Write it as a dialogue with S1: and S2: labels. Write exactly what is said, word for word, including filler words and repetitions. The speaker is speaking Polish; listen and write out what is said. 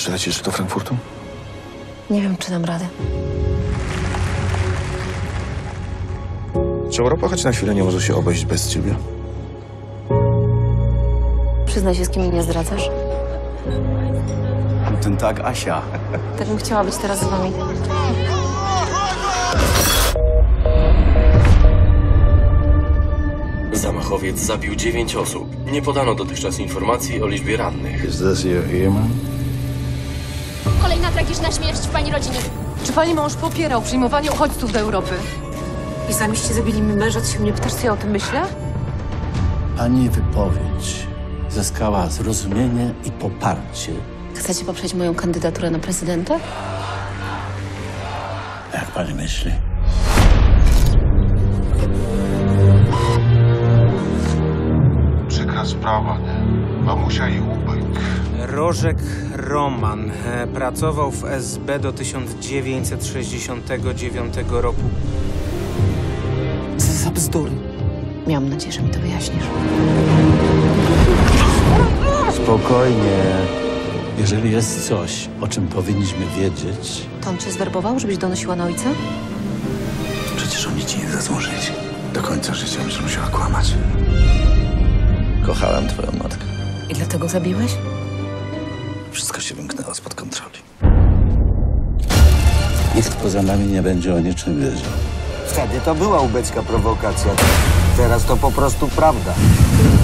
S1: Przylecisz do Frankfurtu?
S2: Nie wiem, czy dam radę.
S1: Czy Europa choć na chwilę nie może się obejść bez ciebie?
S2: Przyznaj się, z kim mnie nie zdradzasz.
S3: Guten Tag, Asia.
S2: Tak bym chciała być teraz z wami.
S4: Zamachowiec zabił dziewięć osób. Nie podano dotychczas informacji o liczbie rannych.
S1: Is this your earman?
S5: Kolejna tragiczna śmierć w pani rodzinie.
S6: Czy pani mąż popierał przyjmowanie uchodźców do Europy?
S2: Islamiści zabili mi męża, ty się mnie pytasz, co ja o tym myślę?
S3: Pani wypowiedź zyskała zrozumienie i poparcie.
S2: Chcecie poprzeć moją kandydaturę na prezydenta?
S3: Jak pani myśli?
S7: Przykra sprawa, nie? Mamusia i Ubek.
S8: Rożek Roman e, pracował w S B do tysiąc dziewięćset sześćdziesiątego dziewiątego roku.
S3: Co za bzdury?
S2: Miałam nadzieję, że mi to wyjaśnisz.
S3: Spokojnie. Jeżeli jest coś, o czym powinniśmy wiedzieć,
S2: To on cię zwerbował, żebyś donosiła na ojca?
S1: Przecież oni ci nie dadzą żyć. Do końca życia będziesz musiała kłamać. Kochałem twoją matkę.
S2: I dlatego zabiłeś?
S1: Wszystko się wymknęło spod kontroli.
S3: nikt poza nami nie będzie o niczym wiedział.
S9: Wtedy to była ubecka prowokacja. Teraz to po prostu prawda.